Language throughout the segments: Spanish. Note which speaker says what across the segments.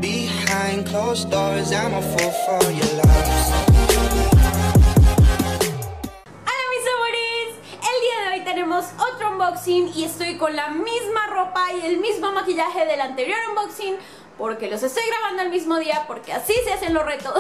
Speaker 1: behind closed doors. I'm a fool for your love.
Speaker 2: Hola mis amores, el día de hoy tenemos otro unboxing y estoy con la misma ropa y el mismo maquillaje del anterior unboxing porque los estoy grabando el mismo día porque así se hacen los retos.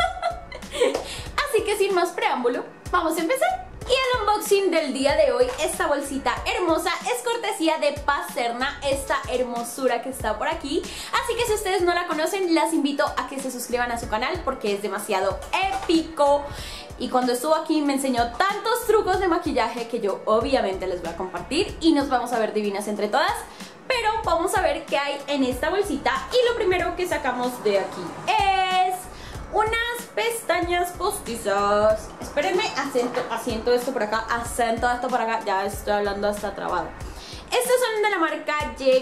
Speaker 2: Así que sin más preámbulo, vamos a empezar. Y el unboxing del día de hoy, esta bolsita hermosa, es cortesía de Pacerna, esta hermosura que está por aquí. Así que si ustedes no la conocen, las invito a que se suscriban a su canal porque es demasiado épico. Y cuando estuvo aquí me enseñó tantos trucos de maquillaje que yo obviamente les voy a compartir y nos vamos a ver divinas entre todas. Pero vamos a ver qué hay en esta bolsita y lo primero que sacamos de aquí es unas pestañas postizas. Espérenme, asiento esto por acá, acento esto por acá, ya estoy hablando hasta trabado. Estos son de la marca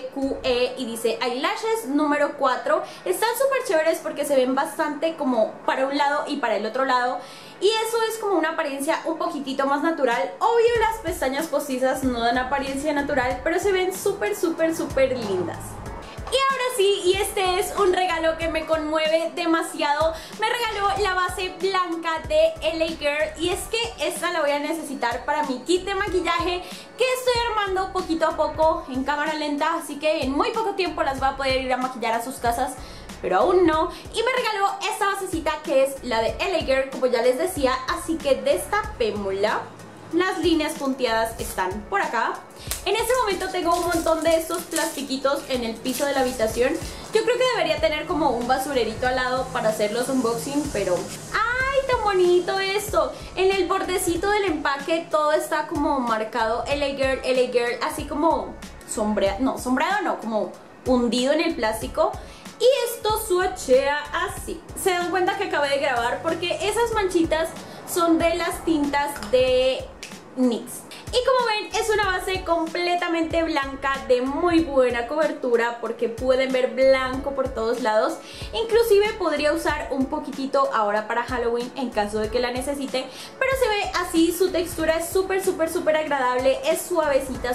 Speaker 2: YQE y dice eyelashes número 4. Están súper chéveres porque se ven bastante como para un lado y para el otro lado. Y eso es como una apariencia un poquitito más natural. Obvio las pestañas postizas no dan apariencia natural, pero se ven súper lindas. Y ahora sí, y este es un regalo que me conmueve demasiado. Me regaló la base blanca de LA Girl y es que esta la voy a necesitar para mi kit de maquillaje que estoy armando poquito a poco en cámara lenta, así que en muy poco tiempo las va a poder ir a maquillar a sus casas, pero aún no. Y me regaló esta basecita que es la de LA Girl, como ya les decía, así que destapémosla. Las líneas punteadas están por acá. En este momento tengo un montón de estos plastiquitos en el piso de la habitación. Yo creo que debería tener como un basurerito al lado para hacer los unboxing, pero... ¡ay, tan bonito esto! En el bordecito del empaque todo está como marcado LA Girl, así como sombreado, no, como hundido en el plástico. Y esto swatchea así. Se dan cuenta que acabé de grabar porque esas manchitas son de las tintas de NYX. Y como ven, es una base completamente blanca de muy buena cobertura porque pueden ver blanco por todos lados. Inclusive podría usar un poquitito ahora para Halloween en caso de que la necesite, pero se ve así, su textura es súper agradable, es suavecita,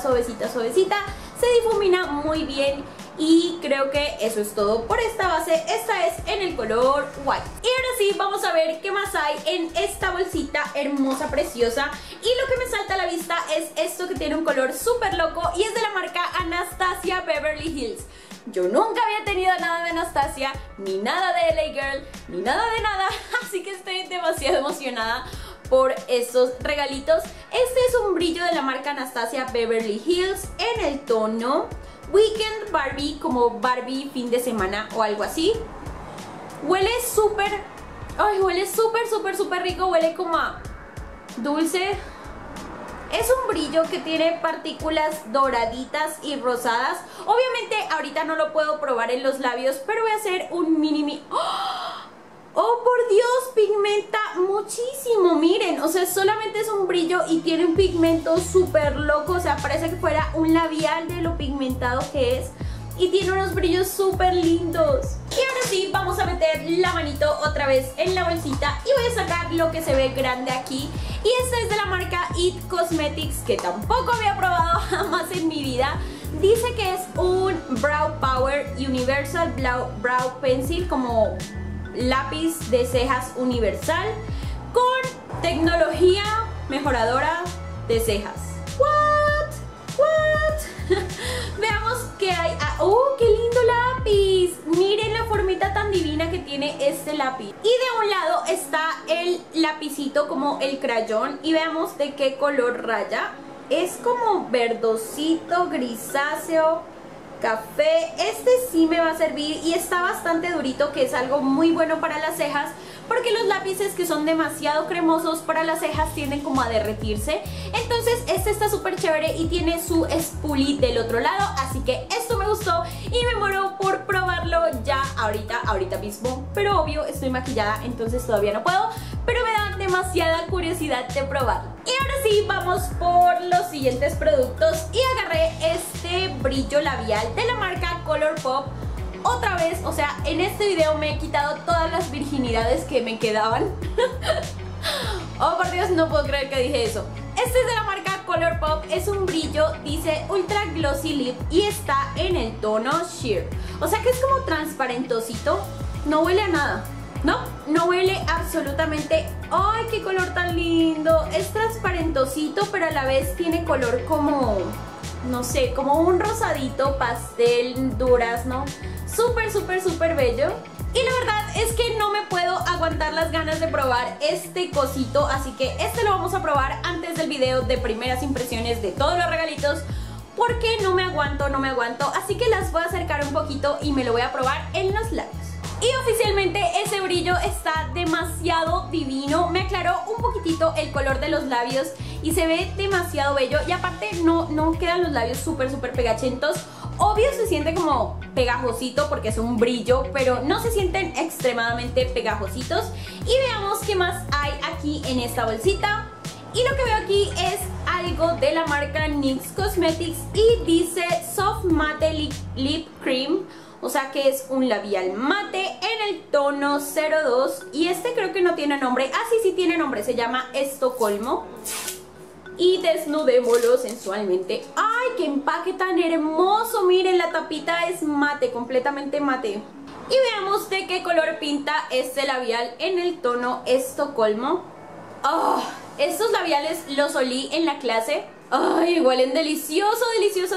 Speaker 2: se difumina muy bien. Y creo que eso es todo por esta base. Esta es en el color white. Y ahora sí, vamos a ver qué más hay en esta bolsita hermosa, preciosa. Y lo que me salta a la vista es esto que tiene un color súper loco y es de la marca Anastasia Beverly Hills. Yo nunca había tenido nada de Anastasia, ni nada de LA Girl, ni nada de nada. Así que estoy demasiado emocionada por estos regalitos. Este es un brillo de la marca Anastasia Beverly Hills en el tono Weekend Barbie, como Barbie fin de semana o algo así. Huele súper, ay, huele súper rico, huele como a dulce. Es un brillo que tiene partículas doraditas y rosadas. Obviamente ahorita no lo puedo probar en los labios, pero voy a hacer un mini... ¡oh, por Dios! Pigmenta muchísimo, miren, o sea, solamente es un brillo y tiene un pigmento súper loco, o sea, parece que fuera un labial de lo pigmentado que es. Y tiene unos brillos súper lindos. Y ahora sí, vamos a meter la manito otra vez en la bolsita y voy a sacar lo que se ve grande aquí. Y esta es de la marca It Cosmetics, que tampoco había probado jamás en mi vida. Dice que es un Brow Power Universal Brow Pencil, como lápiz de cejas universal con tecnología mejoradora de cejas. What? Veamos qué hay. ¡Oh, qué lindo lápiz! Miren la formita tan divina que tiene este lápiz. Y de un lado está el lapicito como el crayón y veamos de qué color raya. Es como verdosito, grisáceo, café. Este sí me va a servir y está bastante durito, que es algo muy bueno para las cejas, porque los lápices que son demasiado cremosos para las cejas tienden como a derretirse. Entonces este está súper chévere y tiene su spoolie del otro lado, así que esto me gustó y me muero por probarlo ya ahorita mismo. Pero obvio, estoy maquillada, entonces todavía no puedo, pero me da demasiada curiosidad de probarlo. Y ahora sí, vamos por los siguientes productos y agarré este brillo labial de la marca Colourpop. Otra vez, o sea, en este video me he quitado todas las virginidades que me quedaban. Oh, por Dios, no puedo creer que dije eso. Este es de la marca Colourpop, es un brillo, dice Ultra Glossy Lip y está en el tono Sheer. O sea que es como transparentosito. No huele a nada. No huele absolutamente... ¡Ay, qué color tan lindo! Es transparentosito, pero a la vez tiene color como... no sé, como un rosadito, pastel, durazno. Súper, súper, súper bello. Y la verdad es que no me puedo aguantar las ganas de probar este cosito. Así que este lo vamos a probar antes del video de primeras impresiones de todos los regalitos, porque no me aguanto. Así que las voy a acercar un poquito y me lo voy a probar en los labios. Y oficialmente ese brillo está demasiado divino. Me aclaró un poquitito el color de los labios y se ve demasiado bello. Y aparte no quedan los labios súper pegachentos. Obvio se siente como pegajosito porque es un brillo, pero no se sienten extremadamente pegajositos. Y veamos qué más hay aquí en esta bolsita. Y lo que veo aquí es algo de la marca NYX Cosmetics y dice Soft Matte Lip Cream. O sea que es un labial mate en el tono 02. Y este creo que no tiene nombre. Ah, sí tiene nombre. Se llama Estocolmo. Y desnudémoslo sensualmente. ¡Ay, qué empaque tan hermoso! Miren, la tapita es mate, completamente mate. Y veamos de qué color pinta este labial en el tono Estocolmo. ¡Oh! Estos labiales los olí en la clase. ¡Ay! Huelen delicioso.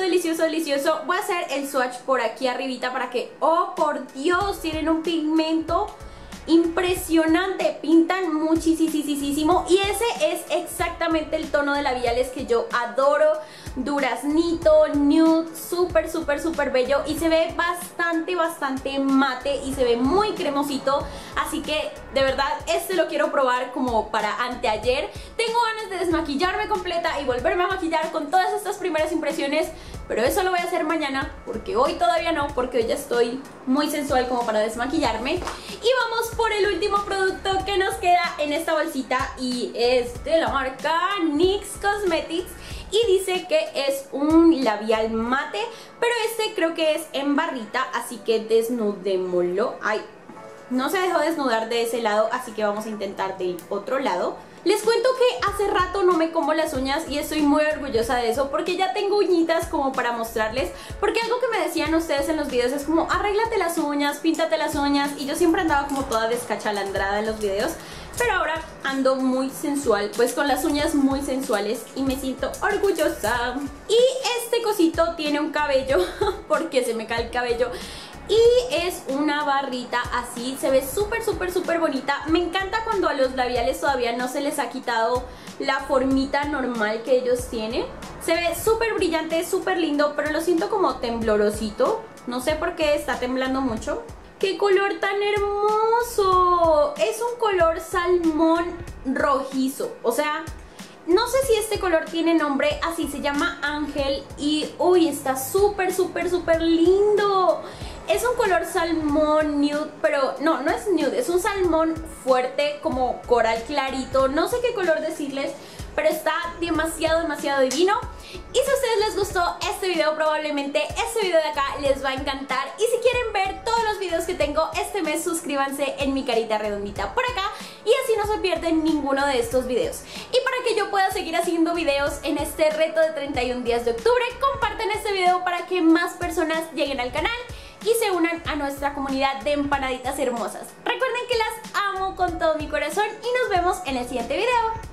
Speaker 2: Voy a hacer el swatch por aquí arribita para que... ¡oh, por Dios! Tienen un pigmento impresionante. Pintan muchísimo. Y ese es exactamente el tono de labiales que yo adoro. Duraznito, nude, súper bello. Y se ve bastante mate y se ve muy cremosito. Así que de verdad este lo quiero probar como para anteayer. Tengo ganas de desmaquillarme completa y volverme a maquillar con todas estas primeras impresiones, pero eso lo voy a hacer mañana, porque hoy todavía no, porque hoy ya estoy muy sensual como para desmaquillarme. Y vamos por el último producto que nos queda en esta bolsita, y es de la marca NYX Cosmetics. Y dice que es un labial mate, pero este creo que es en barrita, así que desnudémoslo. Ay, no se dejó desnudar de ese lado, así que vamos a intentar del otro lado. Les cuento que hace rato no me como las uñas y estoy muy orgullosa de eso, porque ya tengo uñitas como para mostrarles. Porque algo que me decían ustedes en los videos es como: arréglate las uñas, píntate las uñas. Y yo siempre andaba como toda descachalandrada en los videos, pero ahora ando muy sensual, pues con las uñas muy sensuales, y me siento orgullosa. Y este cosito tiene un cabello, porque se me cae el cabello. Y es una barrita así, se ve súper bonita. Me encanta cuando a los labiales todavía no se les ha quitado la formita normal que ellos tienen. Se ve súper brillante, súper lindo, pero lo siento como temblorosito. No sé por qué está temblando mucho. ¡Qué color tan hermoso! Es un color salmón rojizo. O sea, no sé si este color tiene nombre, así se llama Ángel. Y uy, está súper lindo. Es un color salmón nude, pero no es nude, es un salmón fuerte, como coral clarito. No sé qué color decirles, pero está demasiado divino. Y si a ustedes les gustó este video, probablemente este video de acá les va a encantar. Y si quieren ver todos los videos que tengo este mes, suscríbanse en mi carita redondita por acá, y así no se pierden ninguno de estos videos. Y para que yo pueda seguir haciendo videos en este reto de 31 días de octubre, compartan este video para que más personas lleguen al canal y se unan a nuestra comunidad de empanaditas hermosas. Recuerden que las amo con todo mi corazón y nos vemos en el siguiente video.